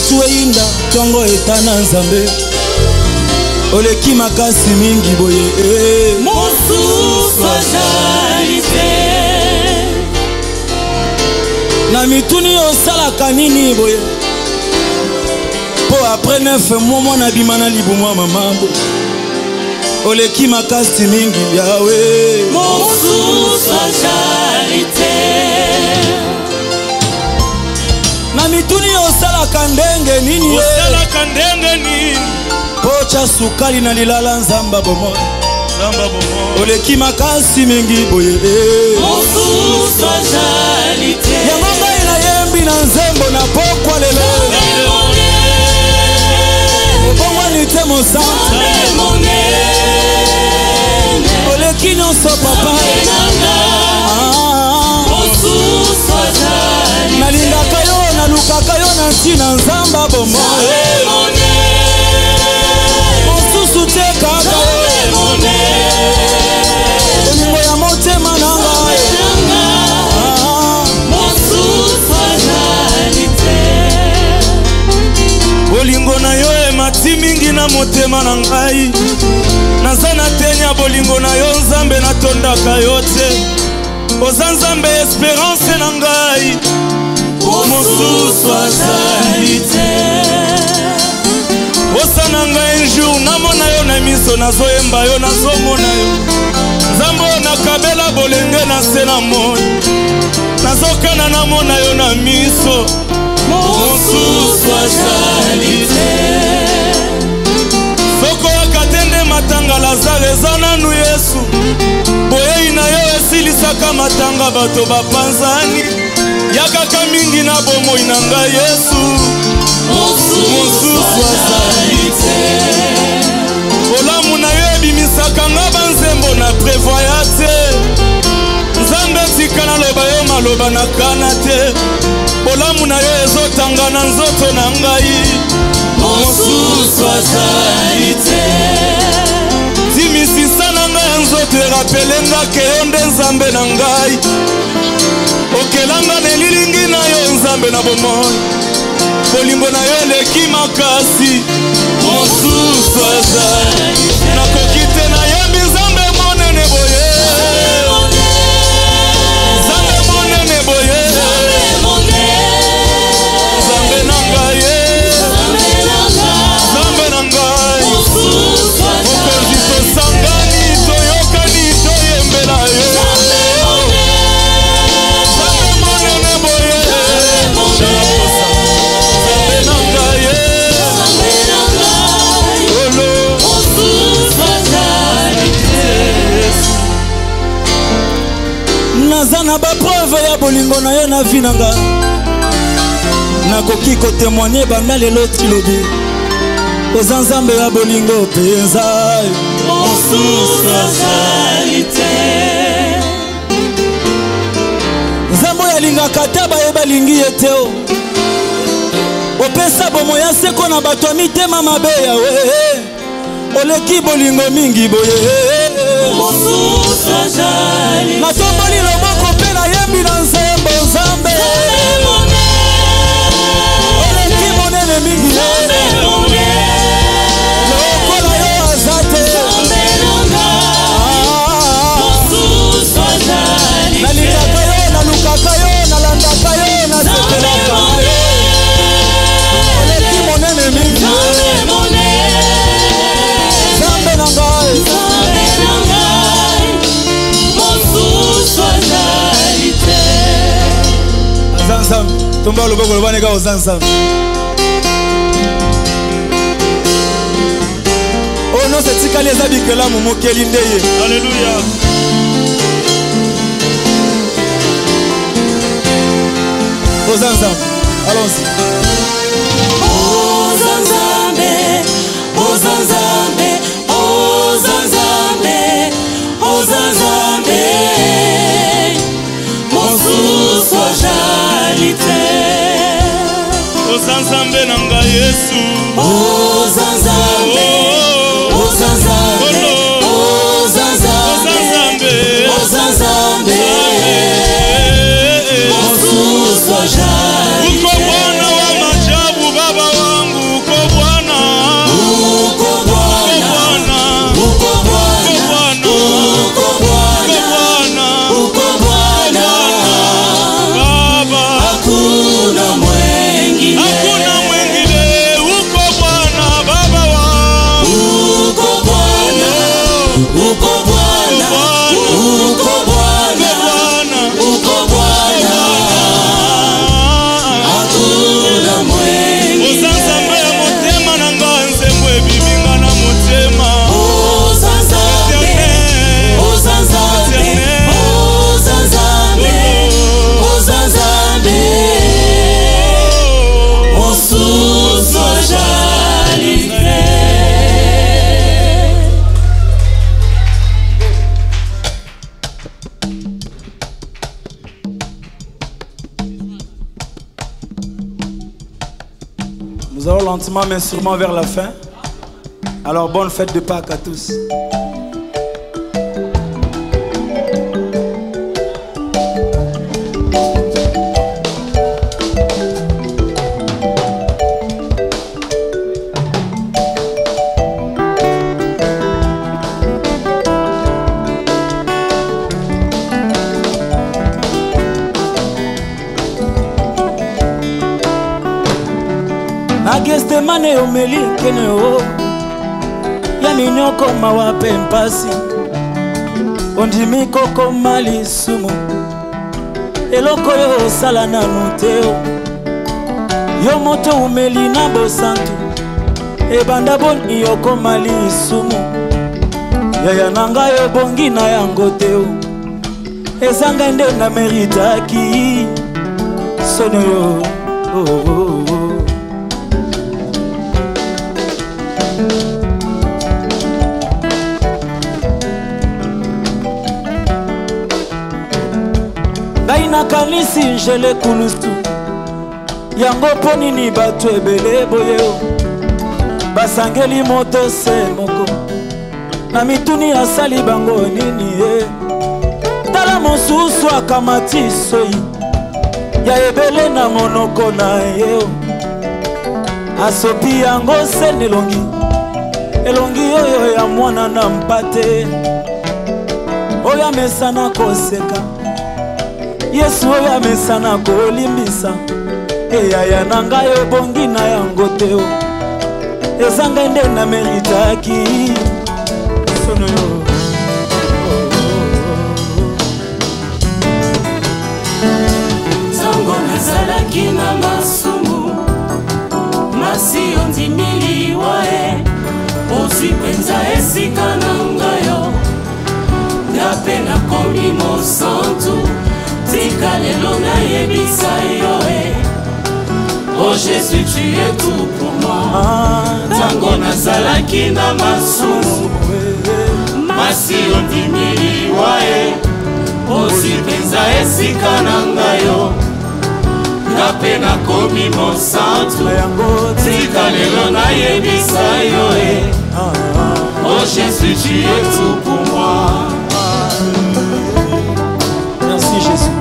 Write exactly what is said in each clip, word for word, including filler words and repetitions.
mosusu eyinda tongo etana nzambe oleki makasi mingi boye mosusu azali te na mituni osalaka nini boye po après neuf mois mwana bima na libumwa mama boye oleki makasi mingi yawe mosusu azali te na mituni osalaka ndenge nini osalaka ndenge nini pocha sukali na lilala nzamba bomo nzamba bomo oleki makasi mingi boye mosusu azali te yango ngai nayembi na nzembo na pokwa lelo ebongwani te mosante oleki nyonso papa nalingaka yo nalukaka yo na ntina nzamba bomo mosusu te kaka olingo ya motema na ngai bolingo na yo emati mingi na motema na ngai naza na tenya bolingo na yo nzambe natondaka yo te oza nzambe esperance na ngai mosusu azali te osana ngai un jour namona yo na miso nazoyemba yo nazomona yo nzambe oyo nakabela bolenge na se na moi nazokana namona yo na miso mosusu azali te soko yaka nde matanga lazare eza nanu yesu boyei na yo esilisaka matanga bato bapanzani yakaka mingi na bomoi na ngai yesu mosusu azali te olamu na yo ebimisaka nga banzembo na prevoya te nzambe tika naloba yo maloba na kana te olamu na yo ezotanga na nzoto na ngai mosusu azali te timisisa na ngai ya nzoto erapelenga ke yo nde nzambe na ngai okelanga na elilingi na yo nzambe na bomoi bolingo na yo eleki makasi mosusu azali te nakoki te nayembi nzambe monene boye nzambe monene boye nzambe na ngai nzambe na ngai mokonzi tosangani toyokani toyembela yo nzambe monene boye naza na bapreuve ya bolingo na yo na vi na nga nakoki kotemoigne banda lelo tilobi oza nzambe ya bolingo mpenza mosusu azali te nzambe oyo alingaka te bayeba lingi ye te o opesa bomo ya seko na bato ya mitema mabe yawe oleki bolingo mingi boye mosusu azali te natomboli loboko mpe nayembi na nzembo nzambe oleki monene mingi lokola yo aza te nalingaka yo nalukaka yo nalandaka yo nasekelaka oleki monene mingi nzambe na ngai aza nzambe tomba loboko lobaneka oza nzambe oyo nyonso etikali eza bikelamu mokeli nde ye alleluya oza nzambe allons-y oza nzambe oza nzambe oza nzambe oza nzambe mosusu azali te oza nzambe na ngai yesu oza nzambe oza nzambe oza nzambe oza nzambe mosusu azali te uko mwana wa majabu baba wa Nous allons lentement mais sûrement vers la fin. Alors bonne fête de Pâques à tous. Gestemane omeli kene o ya minyoko mawape mpasi ondimi koko mali sumu eloko yo osala nanu te yo moto umeli na bosantu ebanda boni yoko mali sumu yaya nanga yo bongi na yango te ezanga nde na meritaki sono yo oh, oh, oh. Gaina kanisi njele kulustu yango ponini bato ebele boyeo basangeli moto se moko na mituni asali bango nini e tala mosusu akamati soyi ya ebele na monoko na yeo asopi yango se nelongi elongi oyo ya mwana na mpate oyo amesana koseka Yesu oyo amesana kolimbisa eyaya na ngai obongi na yango te ezanga nde na meritaki sono yo Sango nazalaki na masumu masi ondimili wae ozwi penza esika na ngayo ngape nakomi mosantu tika lelo nayebisa yo e oh Jésus tu es tout pour moi tango nazalaki na masumu masi ondimili wae ozwi penza esika na ngayo ngape nakomi mosantu tika lelo nayebisa yo e oh Jésus tu es tout pour moi. Merci Jésus.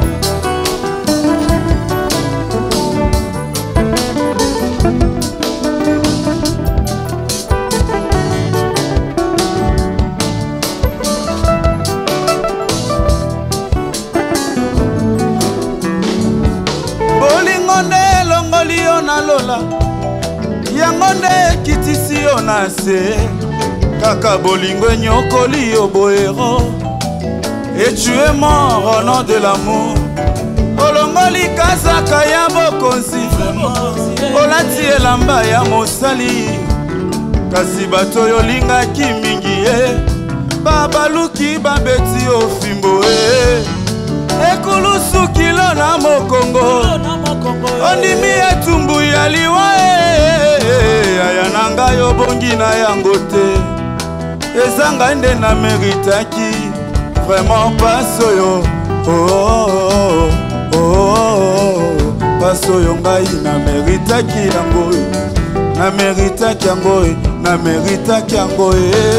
Lola yango nde kitisi yo na se kaka bolingo nyokoli yo boero et tu es mort au nom de l'amour olongoli kazaka ya bokonzi olati elamba ya mosali kasi bato yolingaki mingi ye babaluki babeti ofimbo e ekulusu kilo na mokongo ondimi etumbu ya liwa e aya na ngai obongi na yango te ezanga nde na meritaki vraiment pasi oyo oh, oh, oh, pasi oyo ngai na meritaki yango na meritaki yango na meritaki yango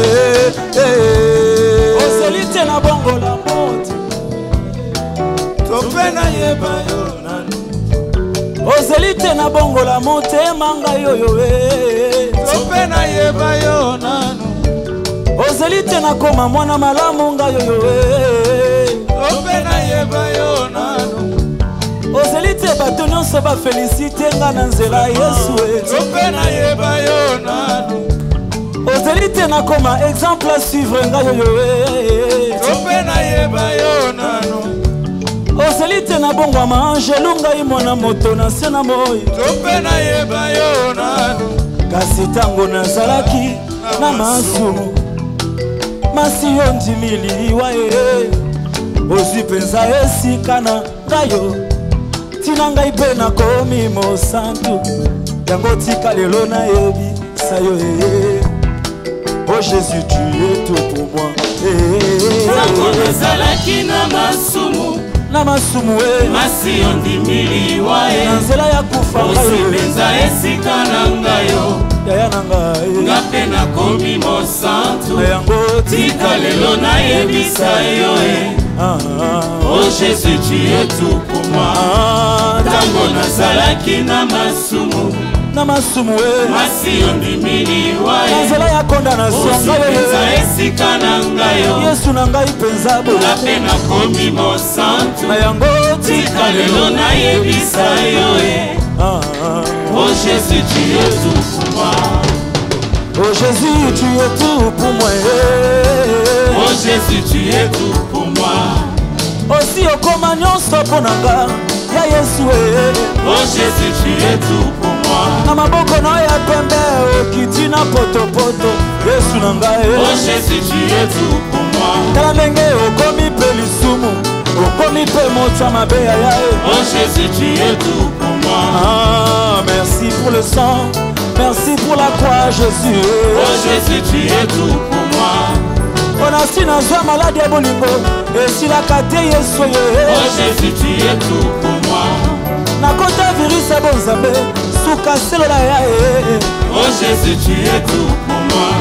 ozeli te na bongo la moti tope na yeba yo ozeli te na bongo la motema ngai oyo e tope na yeba yo nanu ozeli te na koma mwana malamu ngai oyo e tope na yeba yo nanu ozeli te bato nyonso bafelisite nga na nzela Yesu e tope na yeba yo nanu ozeli te na koma exemple à suivre ngai oyo e tope na yeba yo nanu ozeli te na bongo maangelu ngai mwana moto na se na moi tope na yeba yo nanu kasi ntango nazalaki na masumu masi yo ndimili wa e ozwi mpenza esika na ngai yo tina ngai mpe nakomi mosantu yango tika lelo nayebisa yo e oh Jésus tu es tout pour moi ntango nazalaki na masumu na masumu e masi ondimili wae na nzela ya kufa osipenza esika na ngayo yaya na ngai nga mpe nakomi mosantu na yango tika lelo nayebisa yo e ah, ah, oh Jésus tu es tout pour moi ah, tango nazalaki na masumu na masumu e masi ondimili wae na nzela ya kondanasio osipenza esika na ngayo yesu na ngai mpenza nga mpe nakomi mosantu na yango tika lelo nayebisa yo e ah, ah. oh Jésus tu es tout pour moi oh Jésus tu es tout pour moi oh Jésus tu es tout pour moi osi okoma nyonso mpo na nga ya yesu e oh Jésus tu es tout pour moi na maboko na ya pembe okiti na potopoto yesu na ngai oh Jésus tu es tout pour moi tala ndenge okomi mpe lisumu okomi mpe moto ya mabe ya ya e oh Jésus tu es tout pour moi ah merci pour le sang merci pour la croix Jésus oh Jésus tu es tout pour moi onasi nazwa maladi ya bolingo esilaka te yesu ye oh Jésus tu es tout pour moi nakota virus ya bonzambe suka selola ya e oh Jésus tu es tout pour moi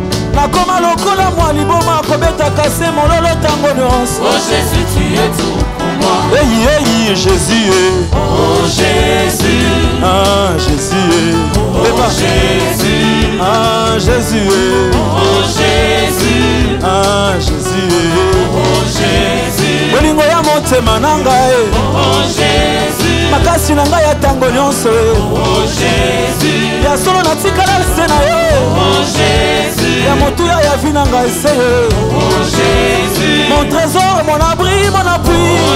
nakoma lokola mwa liboma akobetaka se mololo ntango nyonso oh Jésus tu es tout pour moi eyi eyi Jésus oh Jésus ah Jésus oh Jésus ah Jésus oh Jésus ah Jésus oh Jésus bolingo ya motema na ngai oh Jésus makasi na ngai ya ntango nyonso oh Jésus ya solo natikala se na yo oh Jésus ya motuya ya vi na ngai se oh Jésus mon trésor mon abri mon appui oh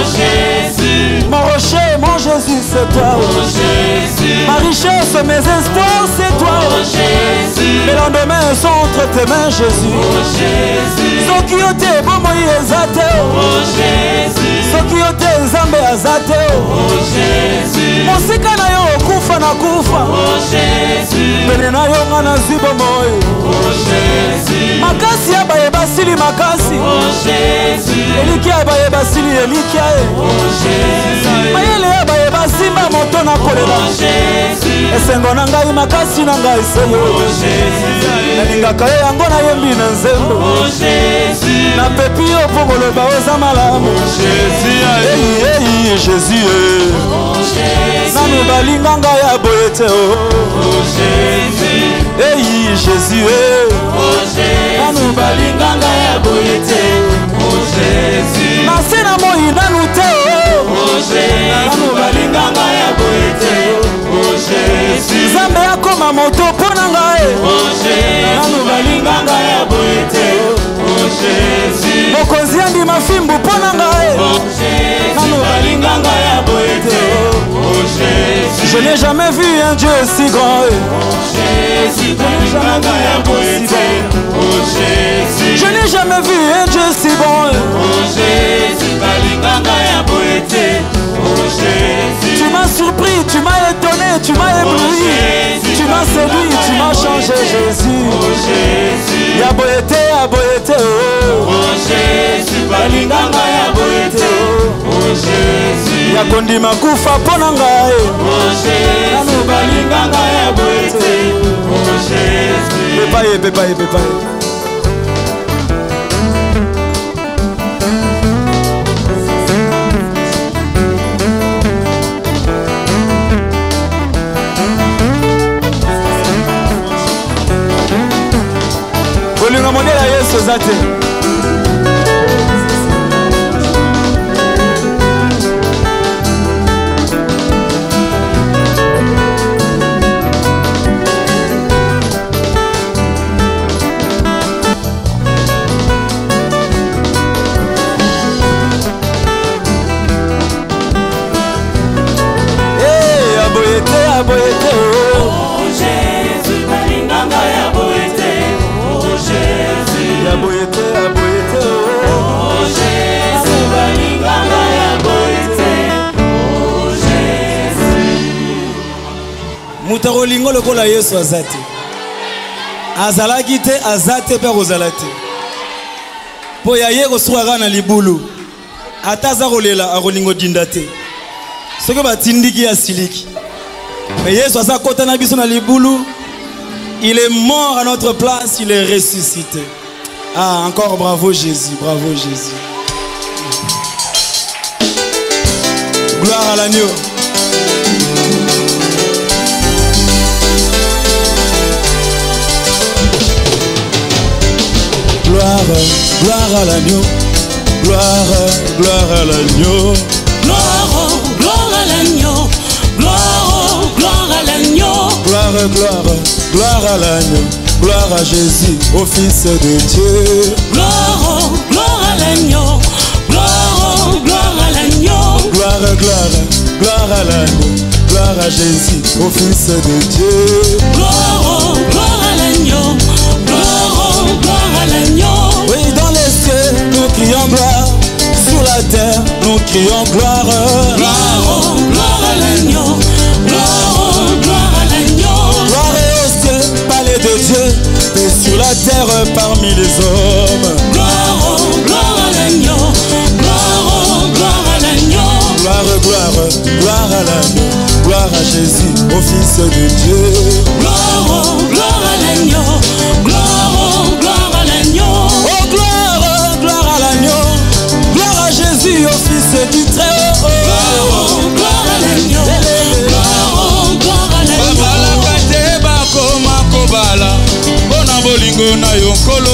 Jésus mon rocher mon Jésus c'est toi oh Jésus ma richesse mes espoirs c'est toi oh Jésus mes lendemains sont entre tes mains Jésus oh Jésus soki yo te bomoi eza te oh Jésus soki yo te nzambe aza te oh Jésus mosika na yo okufa na kufa oh Jésus pene na yo nga nazwi bomoi oh Jésus makasi ya baye basili makasi oh Jésus elikia ya baye basili elikia e oh Jésus mayele ya baye basimba moto na kolela oh Jésus esengo na ngai makasi na ngai seyo oh Jésus nalingaka ye yango nayembi na nzembo oh Jésus napepi yo mpo koloba oza malamu eyi eyi Jésus oh Jésus nanu balinga ngai ya boye te oh Jésus eyi Jésus oh Jésus nanu balinga ngai ya boye te oh Jésus nase na moi nanu te oh Jésus nanu balinga ngai ya boye te oh Jésus nzambe akoma moto mpo na ngai oh Jésus nanu balinga ngai ya boye te oh Jésus mokonzi andima fimbu mpo na ngai oh Jésus nanu balinga ngai ya boye te oh Jésus je n'ai jamais vu un Dieu si grand oh Jésus balinga ngai ya boye te oh Jésus je n'ai jamais vu un Dieu si bon oh Jésus balinga ngai ya boye te oh Jésus tu m'as surpris tu m'as étonné tu m'as ébloui Jésus, tu m'as séduit tu m'as changé Jésus oh Jésus ya boye te ya boye te oh oh Jésus balinga ngai ya boye te oh Jésus ya kondima kufa mpo na ngai oh Jésus balinga ngai ya boye te oh Jésus pepa ye pepa ye pepa ye kolinga modele ya yesu eza te aboye te aboye te oh Jésus balinga ngai ya boye te oh Jésus ya boye te aboye te oh Jésus balinga ngai ya boye te oh Jésus moto akolinga lokola yesu aza te azalaki te aza te mpe akozala te mpo ya ye kosukaka na libulu Ataza rolela arolingo dindate. Ce que batindiki a siliki. Mais Yesu asa kota na biso na libulu. Il est mort à notre place, il est ressuscité. Ah, encore bravo Jésus, bravo Jésus. Gloire à l'agneau. Gloire, gloire à l'agneau. Gloire, gloire à l'agneau. Gloire, gloire à l'agneau. Gloire, gloire à l'agneau. Gloire, gloire, gloire à l'agneau. Gloire à Jésus, au Fils de Dieu. Gloire, gloire à l'agneau. Gloire, gloire à l'agneau. Gloire, gloire, gloire à l'agneau. Gloire à Jésus, au Fils de Dieu. Gloire, gloire à l'agneau. Gloire, gloire à l'agneau. Oui, dans les cieux, nous crions gloire. Sur la terre, nous crions gloire. Gloire, gloire à l'agneau. Gloire, gloire à l'agneau. Gloire aux cieux, palais de Dieu. Et sur la terre, parmi les hommes. Gloire, gloire à l'agneau. Gloire, gloire à l'agneau. Gloire, gloire, gloire à l'agneau. Gloire à Jésus, au Fils de Dieu. Gloire, gloire à l'agneau. Gloire, gloire à l'agneau. Oh gloire, gloire à l'agneau. Gloire à Jésus, au Fils du Très-Haut. Gloire, gloire à l'agneau. Gloire, gloire à l'agneau. Babala kate bako makobala. Bona bolingo na yonkolo